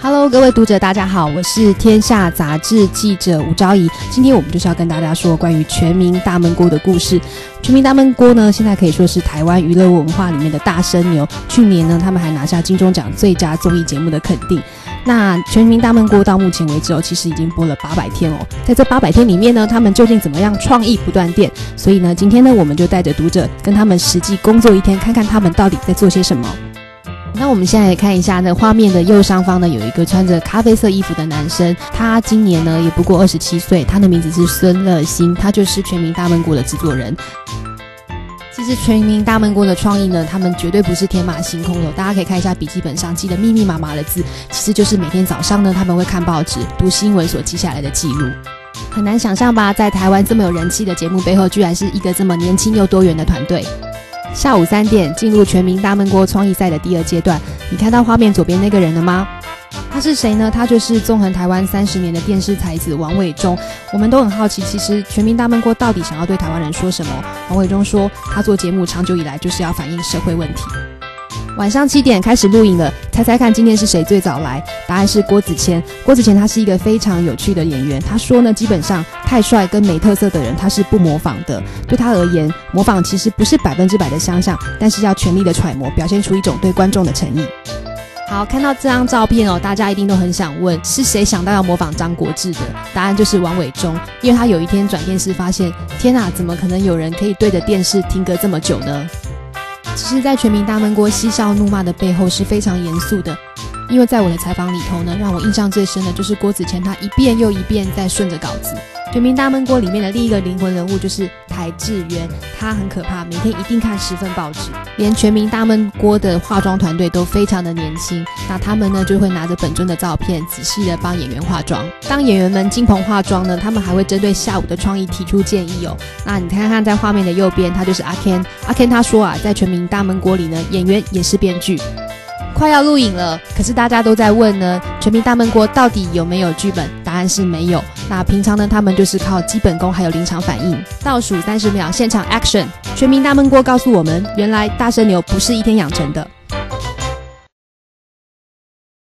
Hello， 各位读者，大家好，我是天下杂志记者吴昭仪。今天我们就是要跟大家说关于全民大闷锅的故事。全民大闷锅呢，现在可以说是台湾娱乐文化里面的大声牛。去年呢，他们还拿下金钟奖最佳综艺节目的肯定。那全民大闷锅到目前为止其实已经播了800天哦。在这800天里面呢，他们究竟怎么样创意不断电？所以呢，今天呢，我们就带着读者跟他们实际工作一天，看看他们到底在做些什么。那我们现在来看一下呢，画面的右上方呢，有一个穿着咖啡色衣服的男生，他今年呢也不过27岁，他的名字是孙乐欣，他就是全民大闷锅的制作人。其实全民大闷锅的创意呢，他们绝对不是天马行空的，大家可以看一下笔记本上记得密密麻麻的字，其实就是每天早上呢，他们会看报纸、读新闻所记下来的记录。很难想象吧，在台湾这么有人气的节目背后，居然是一个这么年轻又多元的团队。下午3点进入全民大闷锅创意赛的第2阶段，你看到画面左边那个人了吗？他是谁呢？他就是纵横台湾30年的电视才子王伟忠。我们都很好奇，其实全民大闷锅到底想要对台湾人说什么？王伟忠说，他做节目长久以来就是要反映社会问题。晚上7点开始录影了，猜猜看今天是谁最早来？答案是郭子乾。郭子乾他是一个非常有趣的演员，他说呢，基本上太帅跟没特色的人他是不模仿的。对他而言，模仿其实不是100%的相像，但是要全力的揣摩，表现出一种对观众的诚意。好，看到这张照片大家一定都很想问，是谁想到要模仿张国志的？答案就是王伟忠，因为他有一天转电视发现，天哪，怎么可能有人可以对着电视听歌这么久呢？其实在全民大闷锅嬉笑怒骂的背后是非常严肃的，因为在我的采访里头呢，让我印象最深的就是郭子乾他一遍又一遍在顺着稿子。全民大闷锅里面的另一个灵魂人物就是台志源，他很可怕，每天一定看10份报纸。连全民大闷锅的化妆团队都非常的年轻，那他们呢就会拿着本尊的照片，仔细的帮演员化妆。当演员们金棚化妆呢，他们还会针对下午的创意提出建议哦。那你看看在画面的右边，他就是阿 Ken。阿 Ken 他说在全民大闷锅里呢，演员也是编剧。快要录影了，可是大家都在问呢，全民大闷锅到底有没有剧本？答案是没有。那平常呢，他们就是靠基本功还有临场反应。倒数30秒，现场 action！ 全民大闷锅告诉我们，原来大声牛不是一天养成的。